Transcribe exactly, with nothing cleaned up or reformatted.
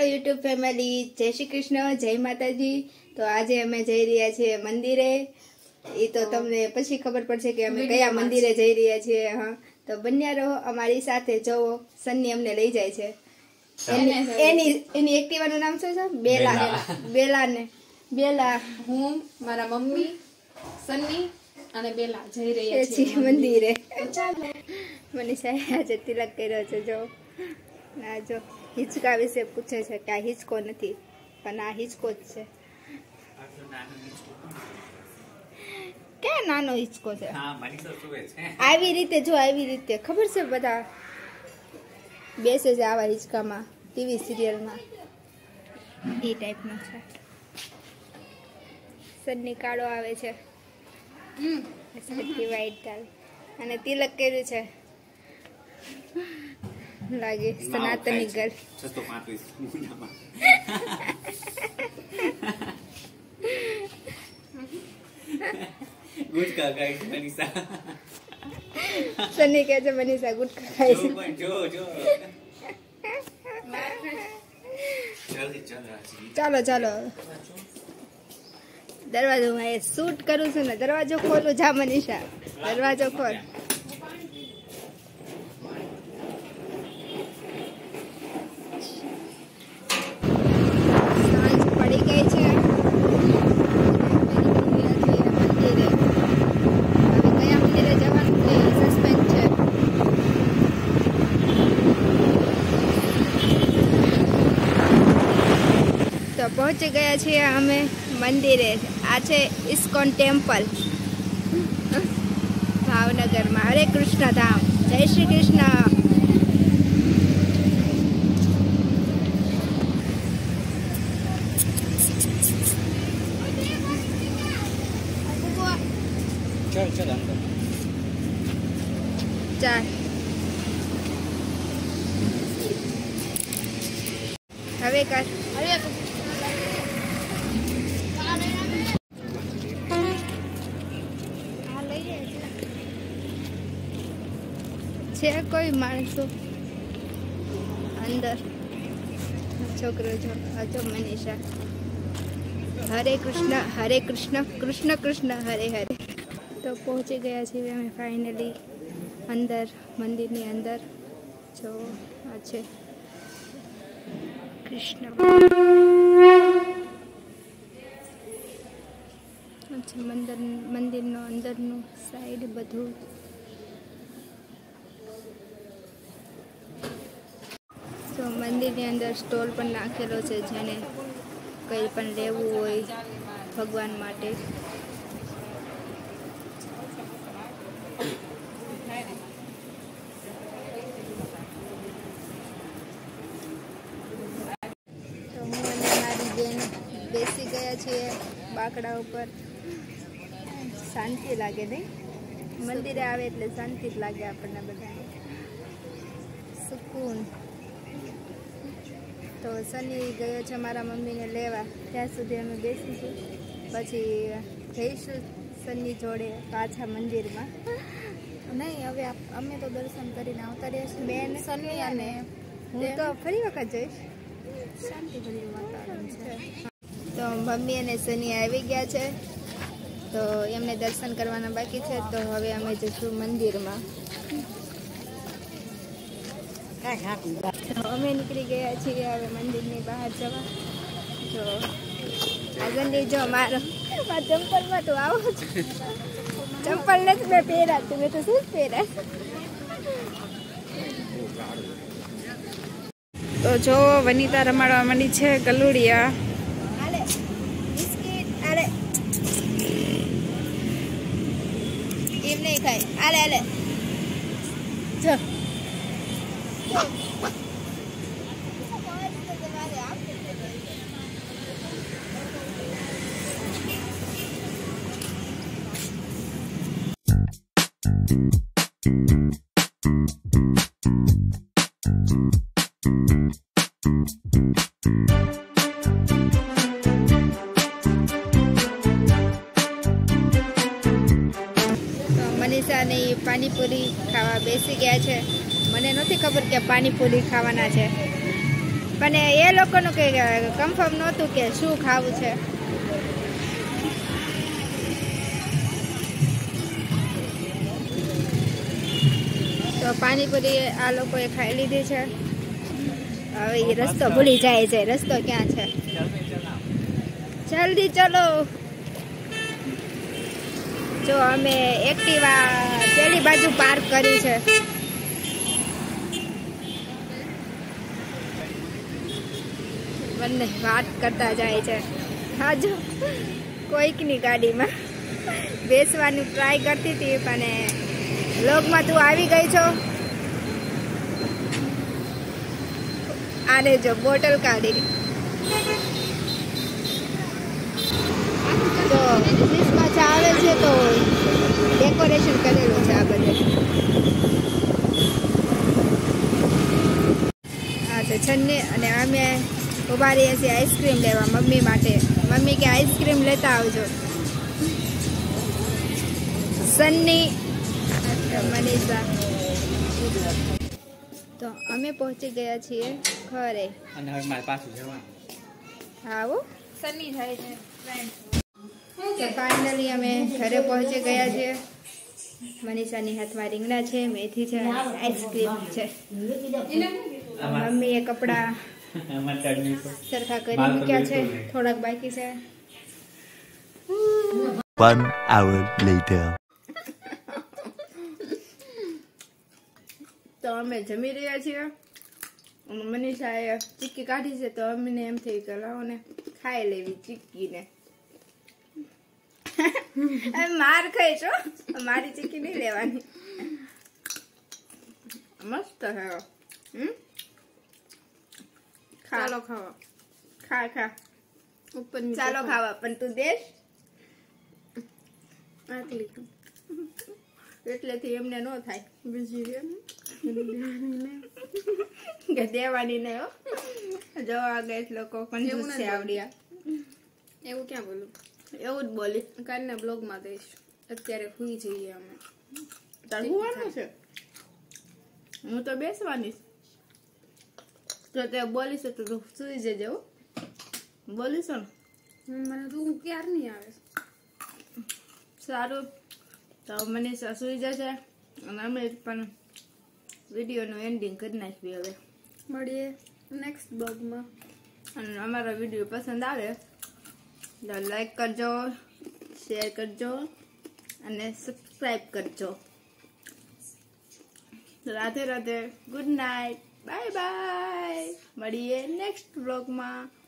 YouTube family, જય શ્રી કૃષ્ણ, જય માતાજી। તો આજે અમે જઈ રહ્યા છીએ મંદિરે। એ તો તમને પછી ખબર પડશે કે અમે કયા મંદિરે જઈ રહ્યા છીએ। હા, તો બન્યા રહો અમારી સાથે। જોવો સન્ની અમને લઈ જાય છે। એની એની એક્ટિવાનું નામ શું છે? બેલા। બેલા ને બેલા હું મારા મમ્મી સન્ની અને બેલા જઈ રહ્યા છીએ મંદિરે। મનીષાએ આજે તિલક કર્યો છે। જો ના જો હિંચકા વિશે પૂછે છે કે આ હિંચકો નથી પણ આ હિંચકો જ છે। ક્યાં નાનો હિંચકો છે? આવી રીતે જો આવી રીતે ખબર છે બધા બેસે છે આવા હિંચકામાં ટીવી સિરિયલમાં એ ટાઈપનો છે। સન્ની કાળો આવે છે સરખી વાઈટ ચાલ અને તિલક કર્યું છે લાગે સનાતની ગર્લ। ગુટકા ખાઈ મનીષા સન્ની કહે છે મનીષા ગુટકા ખાય છે। જો જો ચાલો ચાલો દરવાજો હું શૂટ કરું છું ને દરવાજો ખોલું। જા મનીષા દરવાજો ખોલ। સાંજ પડી ગઈ છે મંદિરે। હવે કયા મંદિરે જવાનું છે સસ્પેન્સ છે। તો પહોંચી ગયા છીએ અમે મંદિરે। આ છે ઇસ્કોન ટેમ્પલ ભાવનગરમાં। હરે કૃષ્ણ ધામ। જય શ્રી કૃષ્ણ। ચલ ચલ અંદર ચાલ હવે કર છે કોઈ માણસો અંદર? છોકરો જો હજો મનીષા। હરે કૃષ્ણ હરે કૃષ્ણ કૃષ્ણ કૃષ્ણ હરે હરે। તો પહોંચી ગયા છીએ અમે ફાઇનલી અંદર મંદિરની અંદર। જો આ છે કૃષ્ણ અચ્છા મંદિર મંદિરનો અંદરનું સાઈડ બધું। તો મંદિરની અંદર સ્ટોલ પણ નાખેલો છે જેને કંઈ પણ લેવું હોય ભગવાન માટે। તો હું અને મારી બેન બેસી ગયા છીએ બાકડા ઉપર। શાંતિ લાગે નહીં? મંદિરે આવે એટલે શાંતિ જ લાગે આપણને બધાને, સુકૂન। તો સન્ની ગયો છે મારા મમ્મીને લેવા, ત્યાં સુધી અમે બેસીશું પછી જઈશું સન્ની જોડે પાછા મંદિરમાં। નહીં હવે અમે તો દર્શન કરીને આવતા રહીશું બેન સન્ની અને હું તો ફરી વખત જઈશ। શાંતિભર્યું વાતાવરણ છે। તો મમ્મી અને સન્ની આવી ગયા છે તો એમને દર્શન કરવાના બાકી છે। તો હવે અમે જઈશું મંદિરમાં। અમે નીકળી ગયા છીએ હવે મંદિરની બહાર જવા। જો આજંદી જો મારો ચંપલમાં તો આવો ચંપલ નથી મેં પહેરા તું મેં તો શું પહેરા। તો જો વનિતા રમાડવા માંડી છે ગલુડિયા। આલે બિસ્કિટ આલે એમ નહીં ખાય આલે આલે જો મનીષા ને પાણીપુરી ખાવા બેસી ગયા છે। મને નથી ખબર કે પાણીપુરી ખાવાના છે। પણ એ લોકોનું કે કન્ફર્મ નહોતું કે શું ખાવું છે. તો પાણીપુરી આ લોકોએ ખાઈ લીધી છે. હવે એ રસ્તો ભૂલી જાય છે. રસ્તો ક્યાં છે? જલ્દી ચલો. જો અમે એક્ટિવા પેલી બાજુ પાર્ક કરી છે. બંને વાત કરતા જાય છે. હા, જો કોઈકની ગાડીમાં બેસવાની ટ્રાય કરતી હતી, પણ વ્લોગમાં તું આવી ગઈ છો. આને જો બોટલ કાઢી તો ડિશમાં ચા આવે છે, તો ડેકોરેશન કરેલું છે આ બધે. હા, તો છન્ની અને અમે ઉભા રહીએ છીએ આઈસ્ક્રીમ લેવા મમ્મી માટે. મમ્મી કે આઈસ્ક્રીમ લેતા આવજો. સન્ની મનીષા. તો અમે પહોંચી ગયા છીએ ઘરે. અને હવે મારે પાછું જવાનું. આવો સન્ની જાય છે ફ્રેન્ડ. તો ફાઇનલી અમે ઘરે પહોંચી ગયા છીએ. મનીષાની હાથમાં રીંગણા છે, મેથી છે, આઈસ્ક્રીમ છે. મમ્મીએ કપડા સરખા કરી મૂક્યા છે, થોડાક બાકી છે. One hour later. તો અમે જમી રહ્યા છીએ. મનીષાએ ચીક્કી કાઢી છે, તો અમને એમ થયું કે લાવો ને ખાઈ લેવી ચીક્કીને. માર ખાઈશો, મારી ચીક્કી નહીં લેવાની. મસ્ત છે. હમ ચાલો ખાવા. ખા ખા ઉપર ચાલો ખાવા. પણ તું દેશ આટલી એટલેથી એમને ન થાય બીજી કે દેવાની નહીં. હો, જો આગળ લોકો કંજૂસ છે આવડ્યા. એવું ક્યાં બોલું? એવું જ બોલી. કાલના બ્લોગમાં દઈશ. અત્યારે સુઈ જઈએ અમે. તાર હોવાનું છે. હું તો બેસવાની. તો તે બોલીશ તો તું સુઈ જજે. હો, બોલીશ ને. મને તું ક્યાર નહીં આવે. સારું, તો મનીષા સુઈ જશે અને અમે પણ વિડીયોનું એન્ડિંગ કરી નાખવી. હવે મળીએ નેક્સ્ટ બ્લોગમાં. અને અમારો વિડીયો પસંદ આવે તો લાઈક કરજો, શેર કરજો અને સબસ્ક્રાઈબ કરજો. Radhe Radhe, good night, bye bye. મળીએ નેક્સ્ટ બ્લોગમાં.